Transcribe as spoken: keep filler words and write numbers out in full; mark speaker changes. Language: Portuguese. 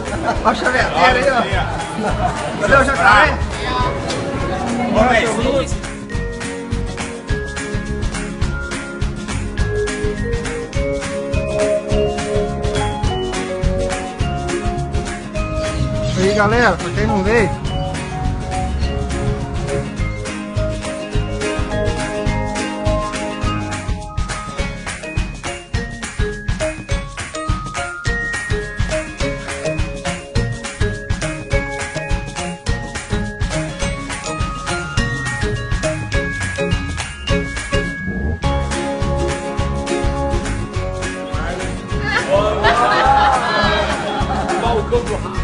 Speaker 1: Olha a chaveteira aí, ó. Cadê o jacaré? Aí, galera, pra quem não veio,
Speaker 2: Go, go, go.